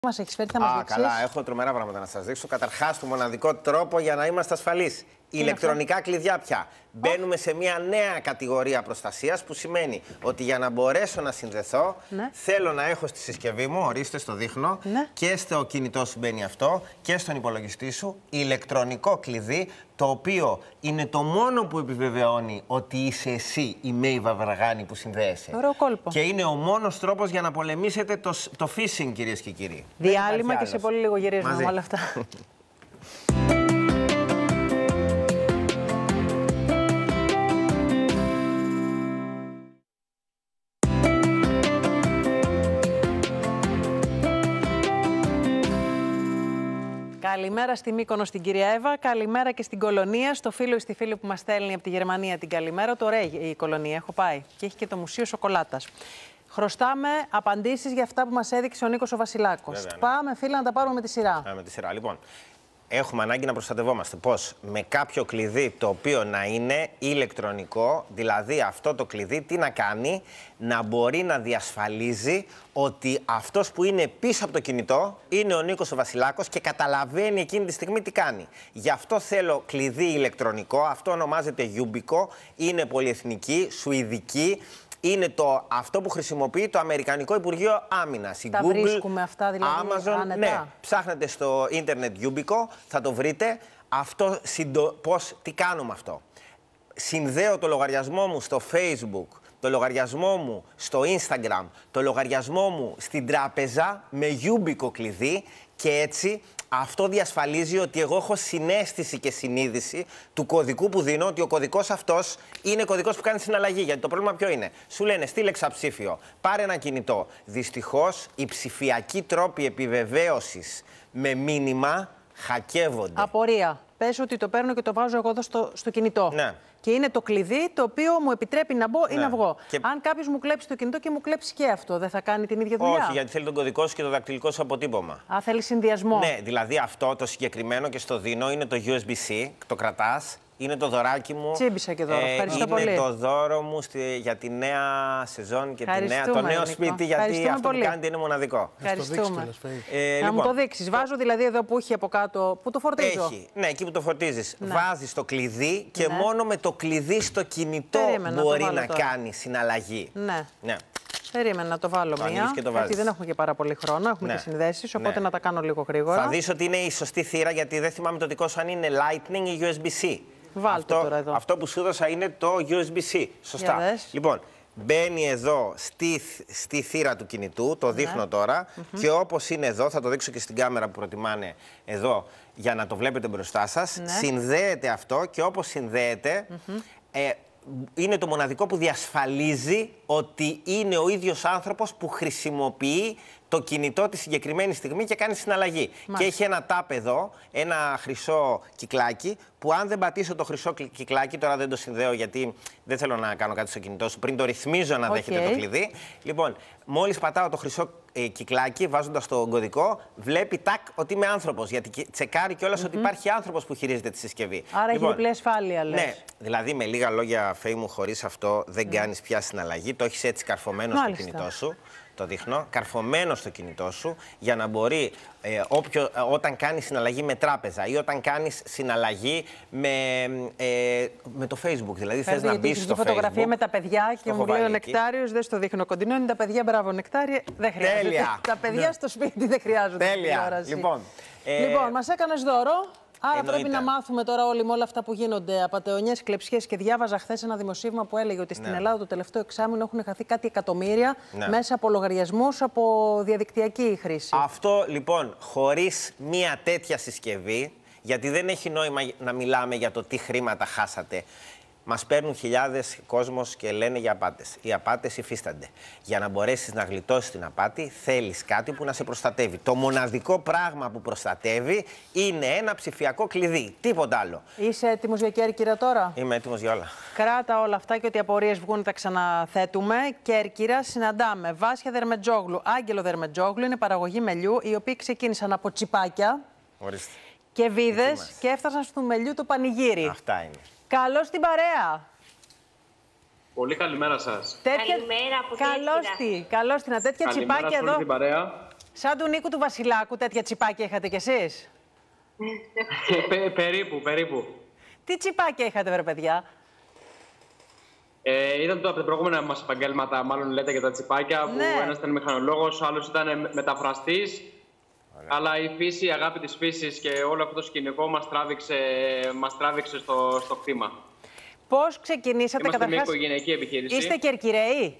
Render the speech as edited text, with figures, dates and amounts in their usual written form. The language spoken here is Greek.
Μας έχεις φέρει, θα μας δείξεις? Καλά, έχω τρομερά πράγματα να σας δείξω. Καταρχάς, το μοναδικό τρόπο για να είμαστε ασφαλείς. Ηλεκτρονικά κλειδιά πια. Μπαίνουμε σε μια νέα κατηγορία προστασίας που σημαίνει ότι για να μπορέσω να συνδεθώ, θέλω να έχω στη συσκευή μου, ορίστε, στο δείχνω, και στο κινητό σου μπαίνει αυτό και στον υπολογιστή σου ηλεκτρονικό κλειδί, το οποίο είναι το μόνο που επιβεβαιώνει ότι είσαι εσύ η Μέιβα Βαργάνη που συνδέεσαι. Ωραίο κόλπο. Και είναι ο μόνος τρόπος για να πολεμήσετε το phishing, κυρίες και κύριοι. Διάλειμμα και σε πολύ λίγο γυρίζουμε με όλα αυτά. Καλημέρα στη Μύκονο στην κυρία Εύα, καλημέρα και στην Κολονία, στο φίλο ή στη φίλη που μας στέλνει από τη Γερμανία την καλημέρα. Το ωραία η Κολονία, έχω πάει και έχει και το Μουσείο Σοκολάτας. Χρωστάμε απαντήσεις για αυτά που μας έδειξε ο Νίκος ο Βασιλάκος. Βέβαια, ναι. Πάμε, φίλε, να τα πάρουμε με τη σειρά. Με τη σειρά, λοιπόν. Έχουμε ανάγκη να προστατευόμαστε. Πώς? Με κάποιο κλειδί το οποίο να είναι ηλεκτρονικό, δηλαδή αυτό το κλειδί τι να κάνει, να μπορεί να διασφαλίζει ότι αυτός που είναι πίσω από το κινητό είναι ο Νίκος ο Βασιλάκος και καταλαβαίνει εκείνη τη στιγμή τι κάνει. Γι' αυτό θέλω κλειδί ηλεκτρονικό, αυτό ονομάζεται Yubico, είναι πολυεθνική, σουηδική. Είναι αυτό που χρησιμοποιεί το Αμερικανικό Υπουργείο Άμυνας. Τα Google, βρίσκουμε αυτά δηλαδή Amazon, άνετα. Ναι, ψάχνετε στο ίντερνετ Yubico, θα το βρείτε. Αυτό, τι κάνουμε αυτό? Συνδέω το λογαριασμό μου στο Facebook, το λογαριασμό μου στο Instagram, το λογαριασμό μου στην τράπεζα με Yubico κλειδί και έτσι αυτό διασφαλίζει ότι εγώ έχω συναίσθηση και συνείδηση του κωδικού που δίνω, ότι ο κωδικός αυτός είναι κωδικός που κάνει συναλλαγή. Γιατί το πρόβλημα ποιο είναι? Σου λένε στείλε εξαψήφιο, πάρε ένα κινητό. Δυστυχώς οι ψηφιακοί τρόποι επιβεβαίωσης με μήνυμα χακεύονται. Απορία. Πες ότι το παίρνω και το βάζω εγώ εδώ στο κινητό. Ναι. Και είναι το κλειδί το οποίο μου επιτρέπει να μπω ή να βγω. Και... Αν κάποιος μου κλέψει το κινητό και μου κλέψει και αυτό, δεν θα κάνει την ίδια δουλειά? Όχι, γιατί θέλει τον κωδικό σου και το δακτυλικό σου αποτύπωμα. Α, θέλει συνδυασμό. Ναι, δηλαδή αυτό το συγκεκριμένο και στο δίνω είναι το USB-C, το κρατάς. Είναι το δωράκι μου. Τσίμπησα και δώρο. Ευχαριστώ πολύ. Είναι το δώρο μου για τη νέα σεζόν και το νέο σπίτι, γιατί αυτό που κάνετε είναι μοναδικό. Ευχαριστούμε. Να μου το δείξεις. Βάζω δηλαδή εδώ που έχει από κάτω, που το φορτίζω. Έχει, ναι, εκεί που το φορτίζεις. Βάζεις το κλειδί και μόνο με το κλειδί στο κινητό μπορεί να κάνει συναλλαγή. Ναι. Περίμενα να το βάλω μία, γιατί δεν έχουμε και πάρα πολύ χρόνο, έχουμε και συνδέσεις, οπότε να τα κάνω λίγο γρήγορα. Θα δεις ότι είναι η σωστή θύρα, γιατί δεν θυμάμαι το δικό σου αν είναι Lightning ή USB-C. Βάλτε τώρα εδώ. Αυτό που σου έδωσα είναι το USB-C. Σωστά. Λοιπόν, μπαίνει εδώ στη θύρα του κινητού, το δείχνω τώρα, και όπως είναι εδώ, θα το δείξω και στην κάμερα που προτιμάνε εδώ, για να το βλέπετε μπροστά σας. Συνδέεται αυτό και όπως συνδέεται, είναι το μοναδικό που διασφαλίζει ότι είναι ο ίδιος άνθρωπος που χρησιμοποιεί το κινητό τη συγκεκριμένη στιγμή και κάνει συναλλαγή. Και έχει ένα tap εδώ, ένα χρυσό κυκλάκι, που αν δεν πατήσω το χρυσό κυκλάκι, τώρα δεν το συνδέω γιατί δεν θέλω να κάνω κάτι στο κινητό σου, πριν το ρυθμίζω να δέχεται το κλειδί. Λοιπόν, μόλις πατάω το χρυσό κυκλάκι, βάζοντας τον κωδικό, βλέπει τάκ ότι είμαι άνθρωπος. Γιατί τσεκάρει κιόλας ότι υπάρχει άνθρωπος που χειρίζεται τη συσκευή. Άρα έχει διπλή ασφάλεια, λες. Ναι, δηλαδή με λίγα λόγια, Φέη μου, χωρίς αυτό δεν κάνεις πια συναλλαγή. Το έχεις έτσι καρφωμένο στο κινητό σου. Το δείχνω, καρφωμένο στο κινητό σου, για να μπορεί όταν κάνεις συναλλαγή με τράπεζα ή όταν κάνεις συναλλαγή με το Facebook. Δηλαδή θες να μπεις στο Facebook. Φωτογραφία με τα παιδιά και μου λέει ο Νεκτάριος, δεν στο δείχνω κοντινό, είναι τα παιδιά, μπράβο Νεκτάρια, δεν χρειάζεται. Τέλεια. Τα παιδιά στο σπίτι δεν χρειάζονται. Τέλεια. Λοιπόν, μας έκανες δώρο. Άρα πρέπει να μάθουμε τώρα όλοι με όλα αυτά που γίνονται, απατεωνιές, κλεψιές. Και διάβαζα χθες ένα δημοσίευμα που έλεγε ότι στην Ελλάδα το τελευταίο εξάμηνο έχουν χαθεί κάτι εκατομμύρια μέσα από λογαριασμούς από διαδικτυακή χρήση. Αυτό λοιπόν, χωρίς μία τέτοια συσκευή, γιατί δεν έχει νόημα να μιλάμε για το τι χρήματα χάσατε. Μας παίρνουν χιλιάδες κόσμος και λένε για απάτες. Οι απάτες υφίστανται. Για να μπορέσεις να γλιτώσεις την απάτη, θέλεις κάτι που να σε προστατεύει. Το μοναδικό πράγμα που προστατεύει είναι ένα ψηφιακό κλειδί. Τίποτα άλλο. Είσαι έτοιμος για Κέρκυρα τώρα? Είμαι έτοιμος για όλα. Κράτα όλα αυτά και ό,τι απορίες βγουν τα ξαναθέτουμε. Κέρκυρα, συναντάμε Βάσια Δερμετζόγλου, Άγγελο Δερμετζόγλου, είναι παραγωγή μελιού, οι οποίοι ξεκίνησαν από τσιπάκια και βίδες και έφτασαν στο μελιού το πανηγύρι. Αυτά είναι. Καλώς την παρέα. Πολύ καλημέρα σας. Καλημέρα από Κέρκυρα. Καλώς την. Τέτοια τσιπάκια εδώ. Την παρέα. Σαν του Νίκου του Βασιλάκου, τέτοια τσιπάκια είχατε κι εσείς? Περίπου. Τι τσιπάκια είχατε, βρε παιδιά? Ήταν από τα προηγούμενα μας επαγγέλματα, μάλλον λέτε για τα τσιπάκια, που ένας ήταν μηχανολόγος, ο άλλος ήταν μεταφραστής. Αλλά η φύση, η αγάπη της φύσης και όλο αυτό το σκηνικό μας τράβηξε στο κτήμα. Πώς ξεκινήσατε? Είμαστε μια οικογενειακή επιχείρηση. Είστε Κερκυραίοι?